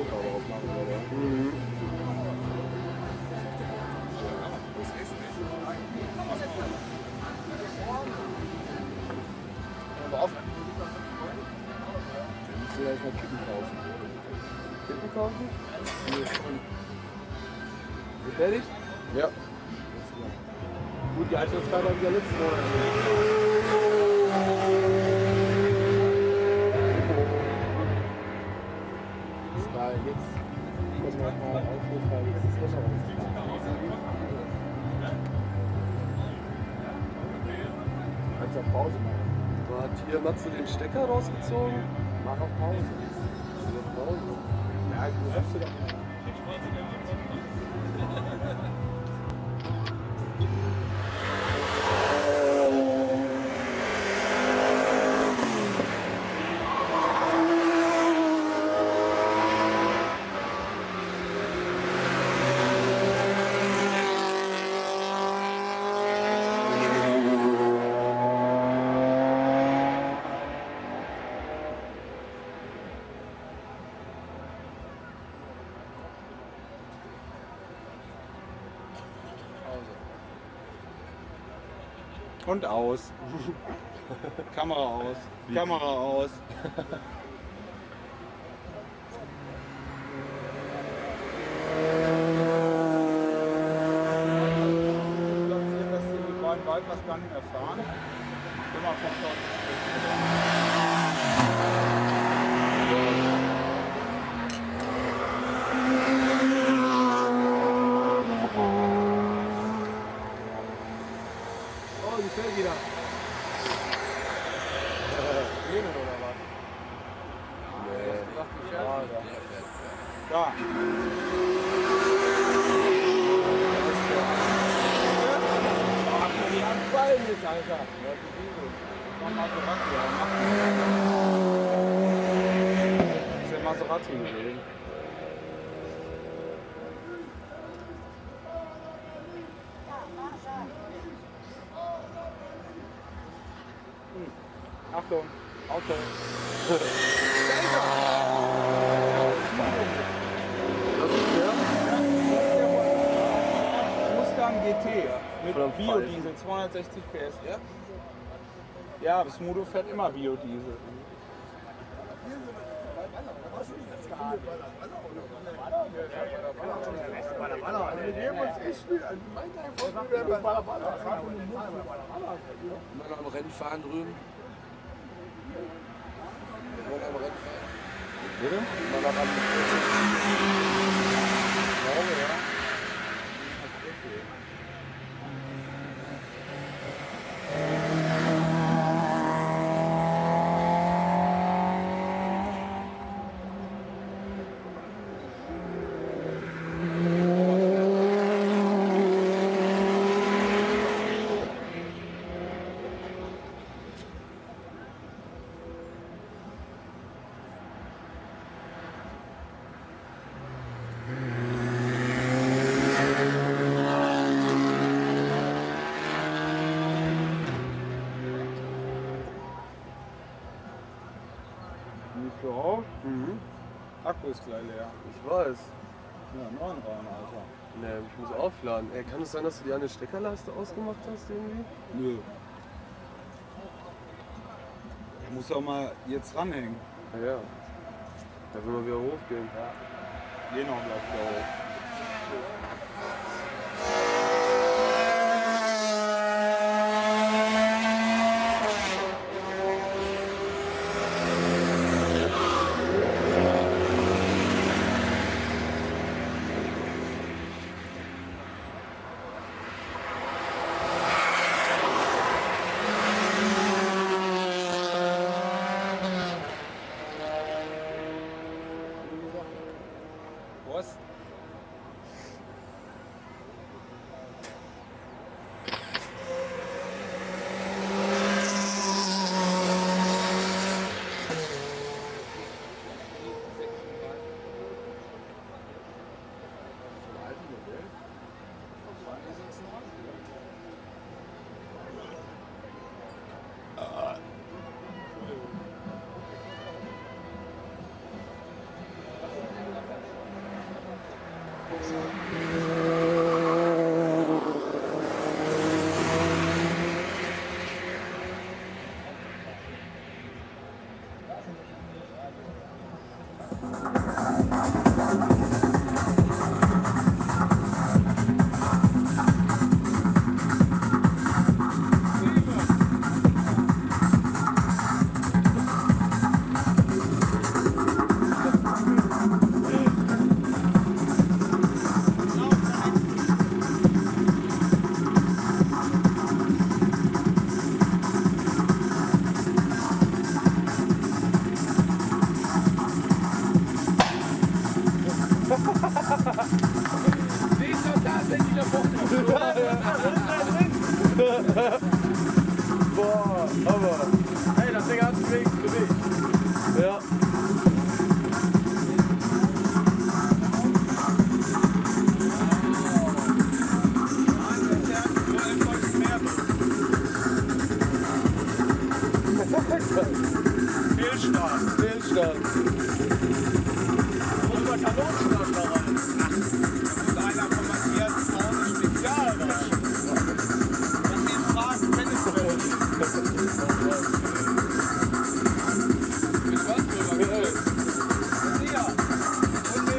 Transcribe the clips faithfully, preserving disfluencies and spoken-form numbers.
Motor drauf machen würde. Mhm. Aber offen. Dann musst du ja erstmal Kippen kaufen. Kippen kaufen? Ist fertig? Ja. Gut, die Einstellungskarte habe ich ja letzten Monat. Das war jetzt, muss man mal aufrufen, weil jetzt ist Löcher rausgefahren. Kannst auf Pause machen. So, hat hier Matze den Stecker rausgezogen? Mach auf Pause. Auf Pause. Ja, du sagst dir doch mal. Und aus. Kamera aus. Kamera aus. Platziert, dass die beiden weit was gar nicht mehr fahren. Immer vom Oh, die fällt wieder. Lehnen oder was? Nee. Da. Ach, die haben Ballen jetzt, Alter. Mach Maserati, ja. Mach. Ist der Maserati gewesen. Achtung, Auto. Das ist der? Mustang G T mit Oder Biodiesel, zweihundertsechzig P S. Ja? Ja, das Smudo fährt immer Biodiesel. Wir nehmen uns echt viel an. Mein Tag wir werden Baller Baller. Mal am Rennen fahren drüben. Wir wollen am Rennen fahren. Bitte? Mal am Rennen Ich glaube, ja. Nicht so auf. Mhm. Akku ist gleich leer. Ich weiß. Ja, neun rein, Alter. Nee, ich muss aufladen. Ey, kann es sein, dass du die eine Steckerleiste ausgemacht hast irgendwie? Nö. Ich muss doch mal jetzt ranhängen. Ja, ja. Da will man wieder hochgehen. Geh noch gleich wieder hoch. Was? Boah, aber. Hey, das Ding hat einen Weg für dich. Ja. Fehlstart. Fehlstart. Und der Kanonenstart da rein. Ach, und einer von Matthias vorne Spezial rein. Und den Fragen Tennisbälle. Mit was drüber? Ja. Und mit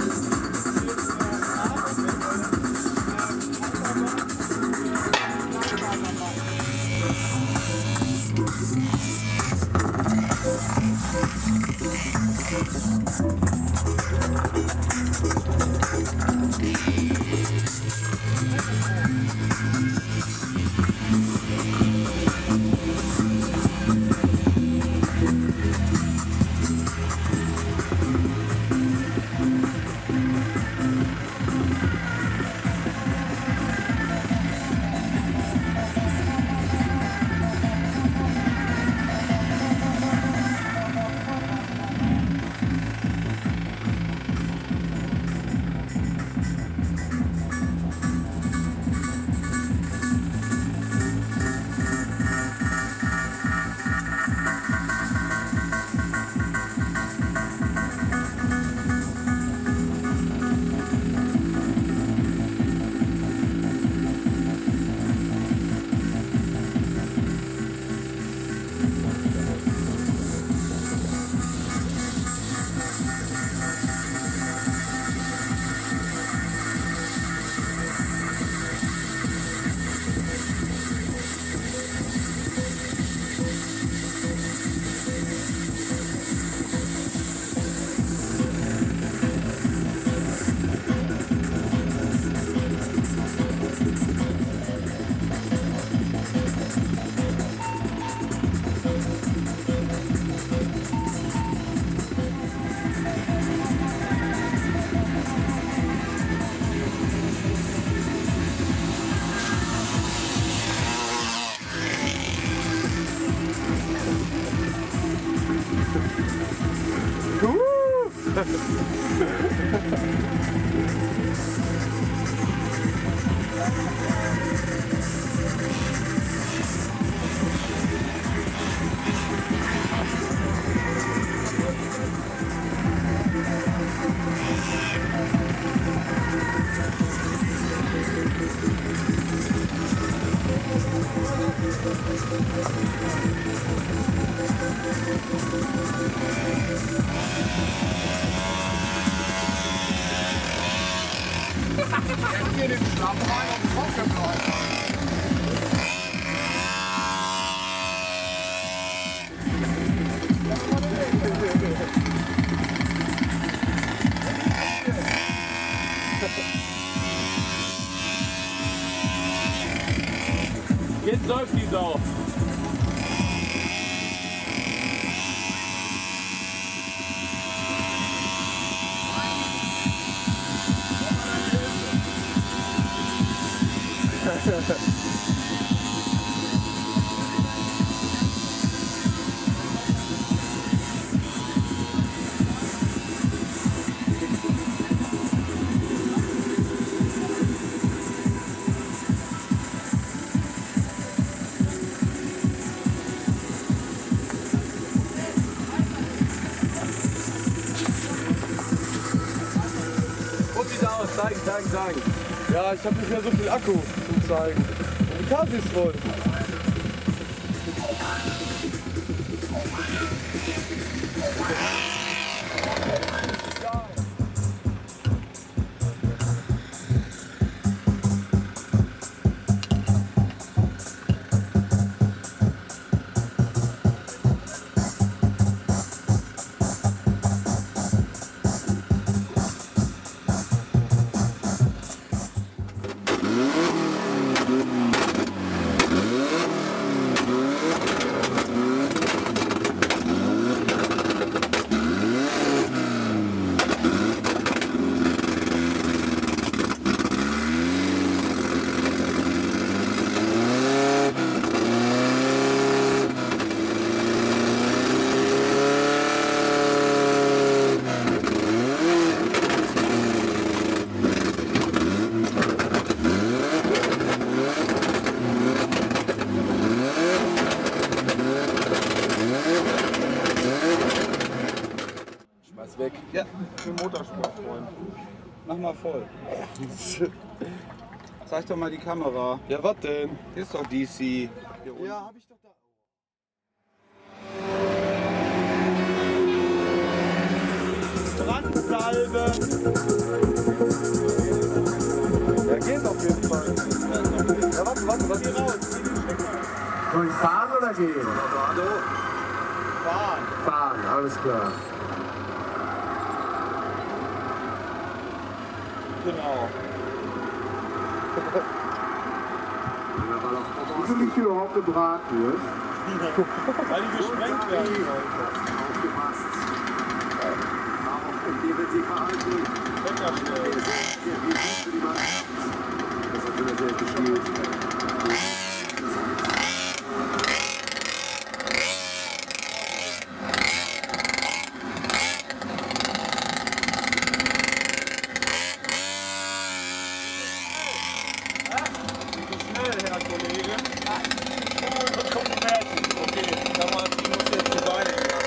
hier den Schlamm rein auf den Kopf gebläut. Jetzt läuft die Sau. Zeigen, zeigen, zeigen. Ja, ich habe nicht mehr so viel Akku zum Zeigen. Und die Karte ist voll. jetzt weg. Ja, für Motorsportfreund. Mach mal voll. Zeig doch mal die Kamera. Ja, was denn? Hier ist doch D C. Hier unten. Ja, hab ich doch da. Brandsalbe. Ja, geht auf jeden Fall. Ja, warte, warte, warte. Geh raus, zieh den Stecker. Soll ich fahren oder gehen? Fahren. Fahren, alles klar. Genau. Wie du nicht überhaupt gebraten wirst. Weil die gesprengt werden sollte. Aufgepasst. Und wie wird sie verhalten? Stecker schnell. Sehr viel gut für die Mannschaft. Das hat wieder sehr gespielt. Schnell, Herr Kollege. Okay, da mal, ich muss jetzt die Beine machen.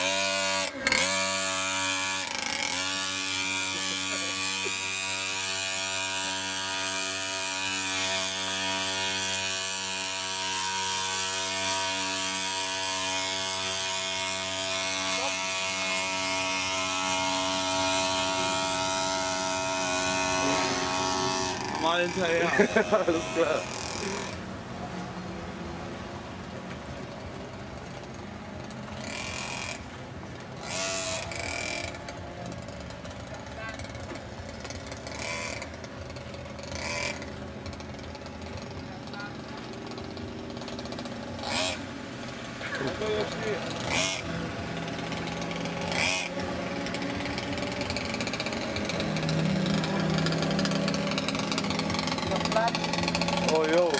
Mal hinterher. Alles klar. Oh, jo.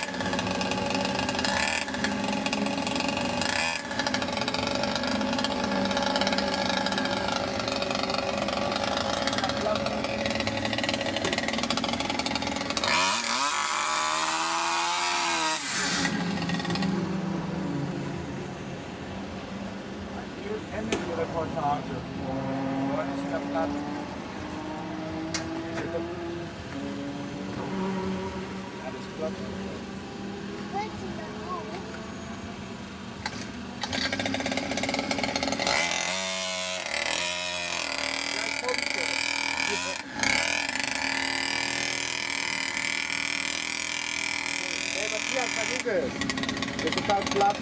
Ende die Reportage. Heute ist der Platz. Alles Platz. Hey Matthias, versuche es. Der ist total platt.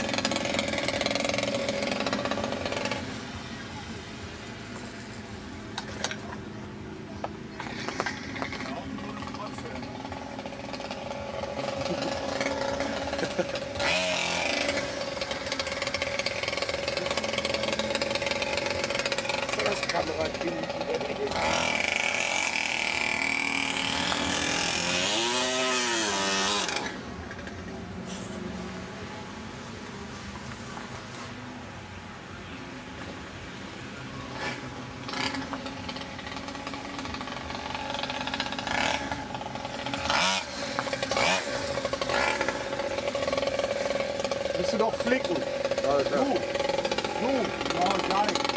Das Kamera hin. Musst du doch flicken. Alter. Du, du, no, gar nicht.